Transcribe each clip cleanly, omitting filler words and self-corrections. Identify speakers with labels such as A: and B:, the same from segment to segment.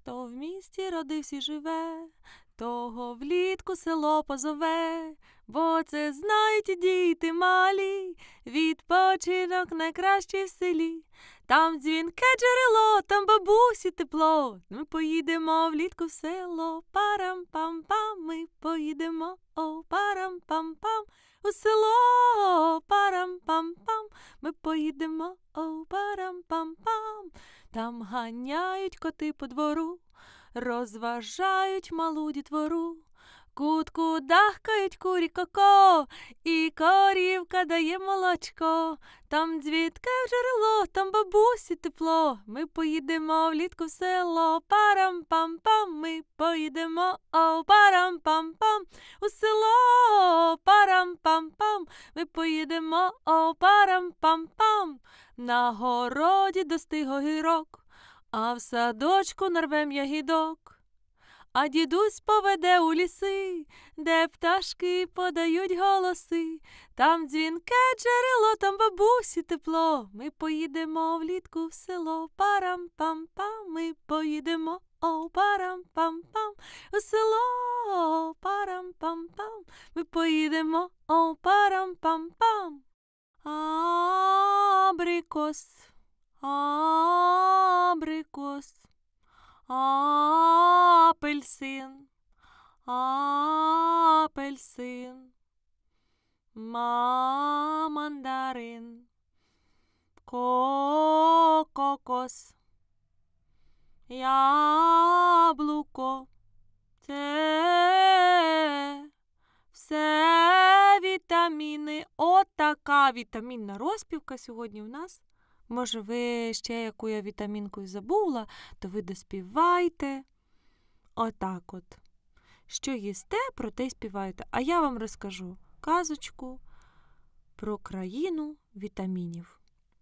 A: Хто в місті родився і живе, того влітку село позове, бо це знають і діти малі, відпочинок найкращий в селі. Там дзвінке джерело, там бабусі тепло, ми поїдемо влітку в село, парам-пам-пам, ми поїдемо, о, парам-пам-пам, у село, парам-пам-пам, ми поїдемо, о, парам-пам-пам. Там ганяють коти по двору, розважають малу дітвору. Кутку дахкають курі ко-ко, і корівка дає молочко. Там дзвідке джерело, там бабусі тепло, ми поїдемо влітку в село, парам-пам-пам, ми поїдемо, о, парам-пам-пам, у село, парам-пам-пам, ми поїдемо, о, парам-пам-пам. На городі достиг огірок, а в садочку нарвем ягідок. А дідусь поведе у ліси, де пташки подають голоси. Там дзвінке джерело, там бабусі тепло, ми поїдемо влітку в село, парам-пам-пам, ми поїдемо, о, парам-пам-пам, у село, парам-пам-пам, ми поїдемо, о, парам-пам-пам. Абрикос, абрикос, апельсин, апельсин, мандарин, кокос, яблуко. Це все вітаміни. Отака вітамінна розпівка сьогодні в нас. Може, ви ще яку я вітамінку забула, то ви доспівайте. Отак от. Що їсте, про те й співаєте. А я вам розкажу казочку про країну вітамінів.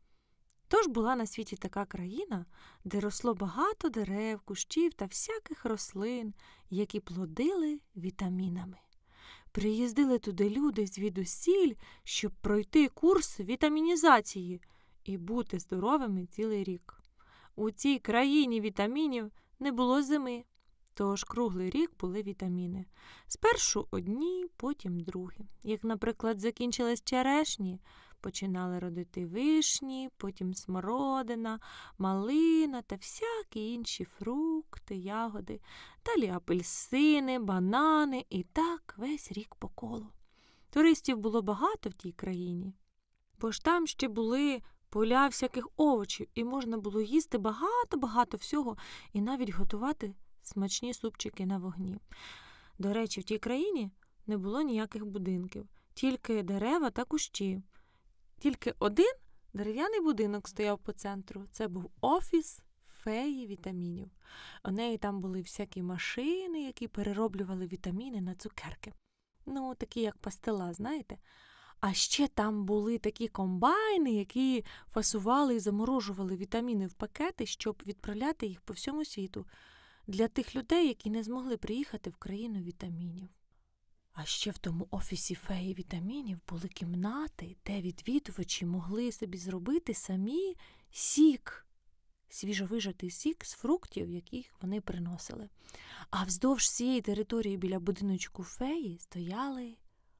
A: Тож була на світі така країна, де росло багато дерев, кущів та всяких рослин, які плодили вітамінами. Приїздили туди люди звідусіль, щоб пройти курс вітамінізації і бути здоровими цілий рік. У цій країні вітамінів не було зими, тож круглий рік були вітаміни. Спершу одні, потім другі. Як, наприклад, закінчились черешні, починали родити вишні, потім смородина, малина та всякі інші фрукти, ягоди, далі апельсини, банани і так весь рік по колу. Туристів було багато в тій країні, бо ж там ще були поля всяких овочів, і можна було їсти багато-багато всього і навіть готувати смачні супчики на вогні. До речі, в тій країні не було ніяких будинків, тільки дерева та кущі. Тільки один дерев'яний будинок стояв по центру. Це був офіс феї вітамінів. У неї там були всякі машини, які перероблювали вітаміни на цукерки. Ну, такі як пастила, знаєте? А ще там були такі комбайни, які фасували і заморожували вітаміни в пакети, щоб відправляти їх по всьому світу для тих людей, які не змогли приїхати в країну вітамінів. А ще в тому офісі феї вітамінів були кімнати, де відвідувачі могли собі зробити самі сік, свіжовижатий сік з фруктів, яких вони приносили. А вздовж цієї території біля будиночку феї стояли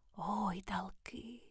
A: гойдалки.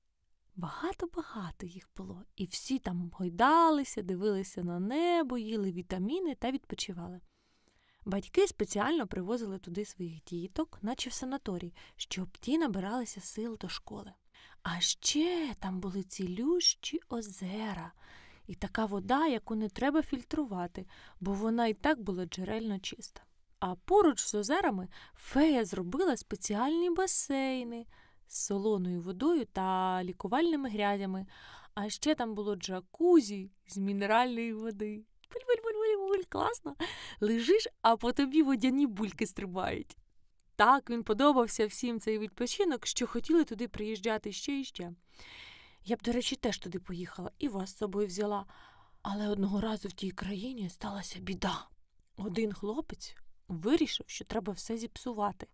A: Багато-багато їх було. І всі там гойдалися, дивилися на небо, їли вітаміни та відпочивали. Батьки спеціально привозили туди своїх діток, наче в санаторій, щоб ті набиралися сил до школи. А ще там були цілющі озера і така вода, яку не треба фільтрувати, бо вона і так була джерельно чиста. А поруч з озерами фея зробила спеціальні басейни з солоною водою та лікувальними грязями. А ще там було джакузі з мінеральної води. Буль-буль-буль-буль, класно. Лежиш, а по тобі водяні бульки стрибають. Так він подобався всім цей відпочинок, що хотіли туди приїжджати ще і ще. Я б, до речі, теж туди поїхала і вас з собою взяла. Але одного разу в тій країні сталася біда. Один хлопець вирішив, що треба все зіпсувати.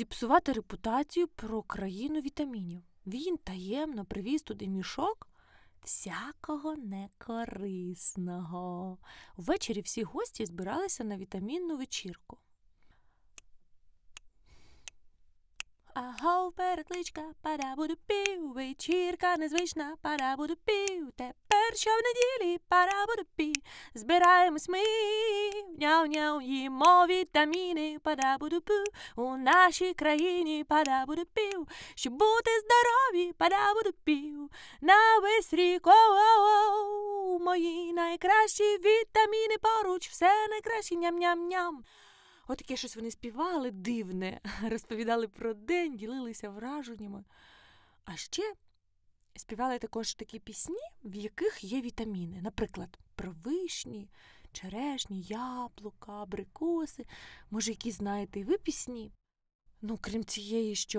A: Зіпсувати репутацію про країну вітамінів. Він таємно привіз туди мішок всякого некорисного. Ввечері всі гості збиралися на вітамінну вечірку. Агов, перекличка, пара-буду-пів, вечірка незвична, пара-буду-пів, тепер щонеділі, пара-буду-пів, збираємось ми, няу-няу, їмо вітаміни, пара-буду-пів, у нашій країні, пара-буду-пів, щоб бути здорові, пара-буду-пів, на весь рік, оу-оу-оу, мої найкращі вітаміни поруч, все найкраще, ням-ням-ням. Отаке щось вони співали дивне, розповідали про день, ділилися враженнями. А ще співали також такі пісні, в яких є вітаміни. Наприклад, про вишні, черешні, яблука, абрикоси. Може, які знаєте і ви пісні? Ну, крім цієї, що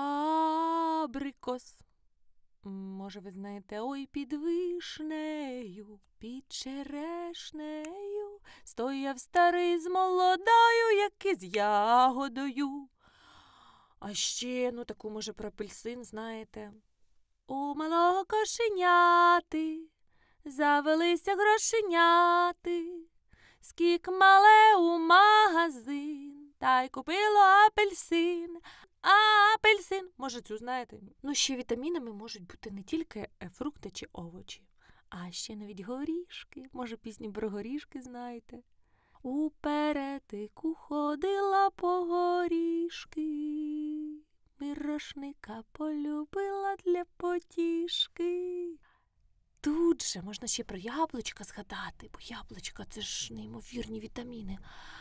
A: абрикос. Може, ви знаєте, ой, під вишнею, під черешнею, стояв старий з молодою, як із ягодою. А ще, таку, може, про апельсин, знаєте. У малого кошеняти завелися грошеняти, скік мале у магазин, та й купило апельсин. Апельсин, може, цю знаєте? Ще вітамінами можуть бути не тільки фрукти чи овочі, а ще навіть горішки. Може, пісні про горішки знаєте? У перетику ходила по горішки, мирошника полюбила для потішки. Тут же можна ще про яблучка згадати, бо яблучка – це ж неймовірні вітаміни.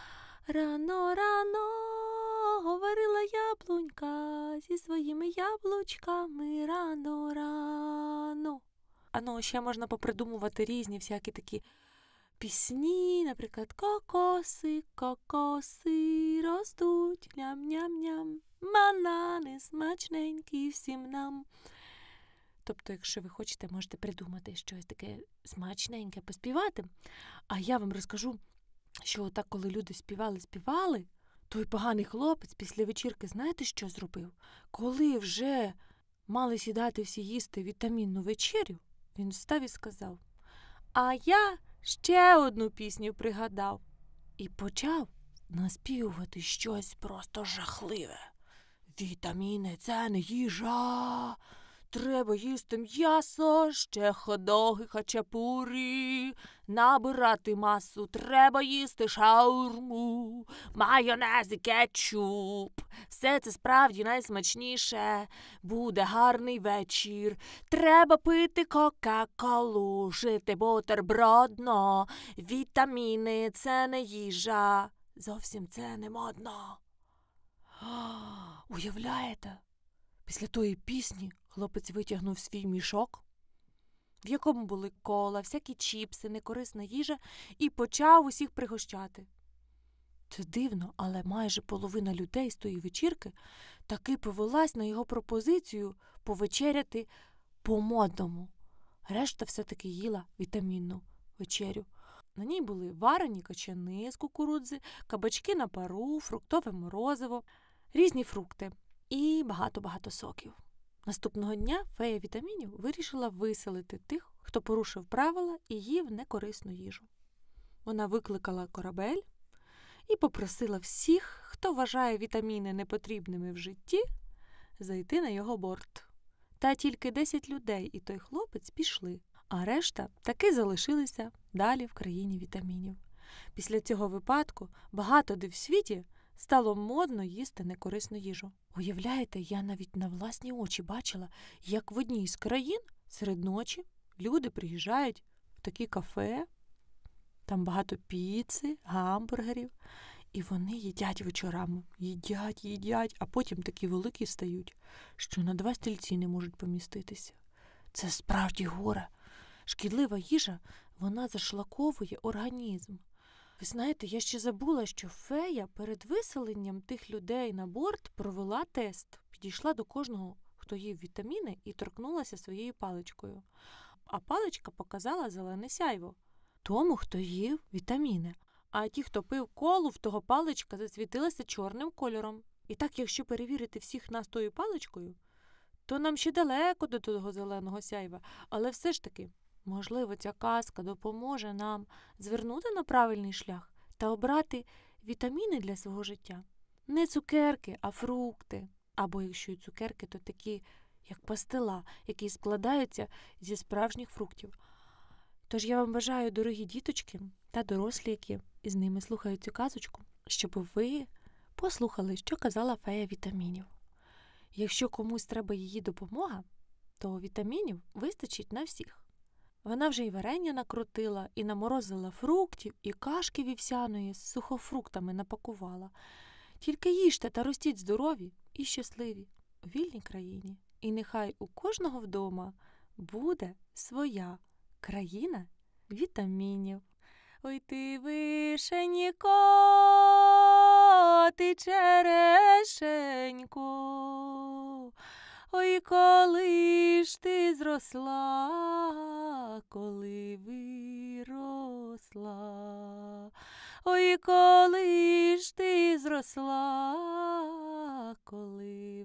A: Рано-рано говорила яблунька зі своїми яблучками рано-рано. Ще можна попридумувати різні всякі такі пісні, наприклад, кокоси, кокоси ростуть, ням-ням-ням, банани смачненькі всім нам. Тобто, якщо ви хочете, можете придумати щось таке смачненьке поспівати. А я вам розкажу, що отак, коли люди співали, той поганий хлопець після вечірки, знаєте, що зробив? Коли вже мали сідати всі їсти вітамінну вечерю, він встав і сказав: «А я ще одну пісню пригадав». І почав наспівувати щось просто жахливе. Вітаміни – це не їжа. Треба їсти м'ясо, ще хот-доги, хачапурі, набирати масу, треба їсти шаурму, майонез і кетчуп. Все це справді найсмачніше, буде гарний вечір. Треба пити кока-колу, жити бутербродно, вітаміни – це не їжа, зовсім це не модно. Уявляєте? Після тої пісні хлопець витягнув свій мішок, в якому були кола, всякі чіпси, некорисна їжа, і почав усіх пригощати. Це дивно, але майже половина людей з тої вечірки таки повелась на його пропозицію повечеряти по-модному. Решта все-таки їла вітамінну вечерю. На ній були варені качани з кукурудзи, кабачки на пару, фруктове морозиво, різні фрукти і багато-багато соків. Наступного дня фея вітамінів вирішила виселити тих, хто порушив правила і їв некорисну їжу. Вона викликала корабель і попросила всіх, хто вважає вітаміни непотрібними в житті, зайти на його борт. Та тільки 10 людей і той хлопець пішли, а решта таки залишилися далі в країні вітамінів. Після цього випадку багато де в світі стало модно їсти некорисну їжу. Уявляєте, я навіть на власні очі бачила, як в одній з країн серед ночі люди приїжджають в такі кафе, там багато піци, гамбургерів, і вони їдять вечорами. Їдять, а потім такі великі стають, що на 2 стільці не можуть поміститися. Це справді горе. Шкідлива їжа, вона зашлаковує організм. Ви знаєте, я ще забула, що фея перед виселенням тих людей на борт провела тест. Підійшла до кожного, хто їв вітаміни, і торкнулася своєю паличкою. А паличка показала зелене сяйво тому, хто їв вітаміни. А ті, хто пив колу, в того паличка засвітилася чорним кольором. І так, якщо перевірити всіх нас тою паличкою, то нам ще далеко до того зеленого сяйва, але все ж таки, можливо, ця казка допоможе нам звернути на правильний шлях та обрати вітаміни для свого життя. Не цукерки, а фрукти. Або якщо і цукерки, то такі, як пастила, які складаються зі справжніх фруктів. Тож я вам бажаю, дорогі діточки та дорослі, які із ними слухають цю казочку, щоб ви послухали, що казала фея вітамінів. Якщо комусь треба її допомога, то вітамінів вистачить на всіх. Вона вже і варення накрутила, і наморозила фруктів, і кашки вівсяної з сухофруктами напакувала. Тільки їжте та ростіть здорові і щасливі у вільній країні. І нехай у кожного вдома буде своя країна вітамінів. Ой ти вишенько, ти черешенько, ой коли ж ти зросла, коли виросла, ой коли ж ти зросла, коли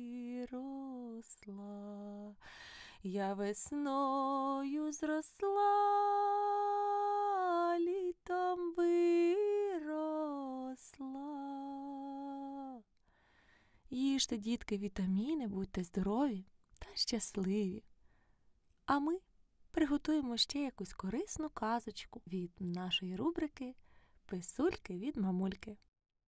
A: виросла. Я весною зросла, літом виросла. Їжте, дітки, вітаміни, будьте здорові та щасливі. А ми приготуємо ще якусь корисну казочку від нашої рубрики «Писульки від мамульки».